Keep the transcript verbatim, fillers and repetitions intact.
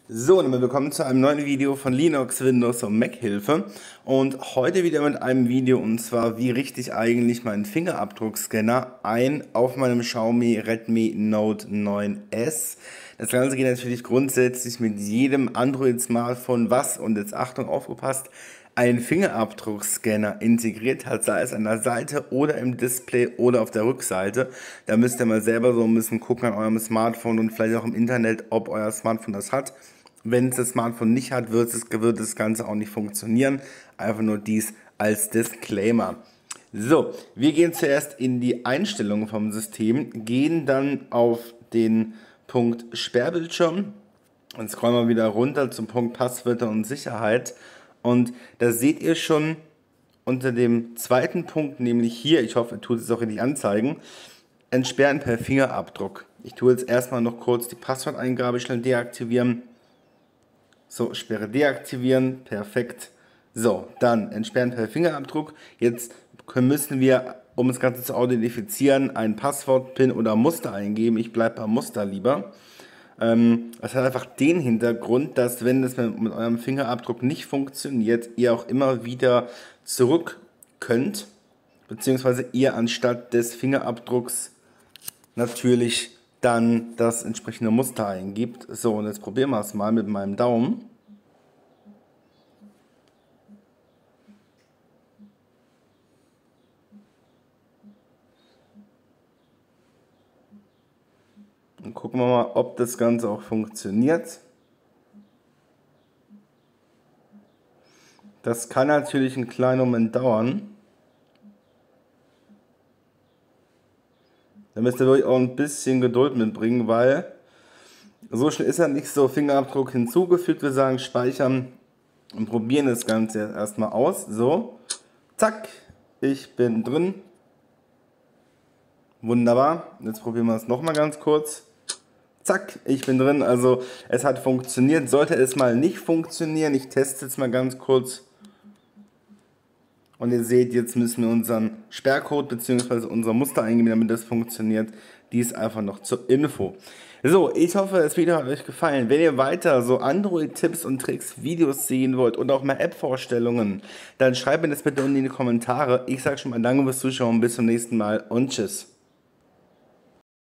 So, und willkommen zu einem neuen Video von Linux, Windows und Mac Hilfe. Und heute wieder mit einem Video, und zwar wie richte ich eigentlich meinen Fingerabdruckscanner ein auf meinem Xiaomi Redmi Note neun S. Das Ganze geht natürlich grundsätzlich mit jedem Android-Smartphone, was, und jetzt Achtung, aufgepasst, einen Fingerabdruckscanner integriert hat, sei es an der Seite oder im Display oder auf der Rückseite. Da müsst ihr mal selber so ein bisschen gucken an eurem Smartphone und vielleicht auch im Internet, ob euer Smartphone das hat. Wenn es das Smartphone nicht hat, wird, es, wird das Ganze auch nicht funktionieren. Einfach nur dies als Disclaimer. So, wir gehen zuerst in die Einstellungen vom System, gehen dann auf den Punkt Sperrbildschirm und scrollen wir wieder runter zum Punkt Passwörter und Sicherheit. Und da seht ihr schon unter dem zweiten Punkt, nämlich hier, ich hoffe, ihr tut es auch richtig anzeigen, Entsperren per Fingerabdruck. Ich tue jetzt erstmal noch kurz die Passworteingabe schnell deaktivieren. So, Sperre deaktivieren, perfekt. So, dann entsperren per Fingerabdruck. Jetzt müssen wir, um das Ganze zu authentifizieren, ein Passwort, PIN oder Muster eingeben. Ich bleibe beim Muster lieber. Ähm, das hat einfach den Hintergrund, dass wenn das mit, mit eurem Fingerabdruck nicht funktioniert, ihr auch immer wieder zurück könnt, beziehungsweise ihr anstatt des Fingerabdrucks natürlich dann das entsprechende Muster eingibt. So, und jetzt probieren wir es mal mit meinem Daumen. Und gucken wir mal, ob das Ganze auch funktioniert. Das kann natürlich einen kleinen Moment dauern. Da müsst ihr wirklich auch ein bisschen Geduld mitbringen, weil so schnell ist er nicht. So, Fingerabdruck hinzugefügt. Wir sagen speichern und probieren das Ganze jetzt erstmal aus. So, zack, ich bin drin. Wunderbar. Jetzt probieren wir es nochmal ganz kurz. Zack, ich bin drin. Also es hat funktioniert. Sollte es mal nicht funktionieren, ich teste es mal ganz kurz. Und ihr seht, jetzt müssen wir unseren Sperrcode bzw. unser Muster eingeben, damit das funktioniert. Dies einfach noch zur Info. So, ich hoffe, das Video hat euch gefallen. Wenn ihr weiter so Android-Tipps und Tricks, Videos sehen wollt und auch mal App-Vorstellungen, dann schreibt mir das bitte unten in die Kommentare. Ich sage schon mal danke fürs Zuschauen, bis zum nächsten Mal und tschüss.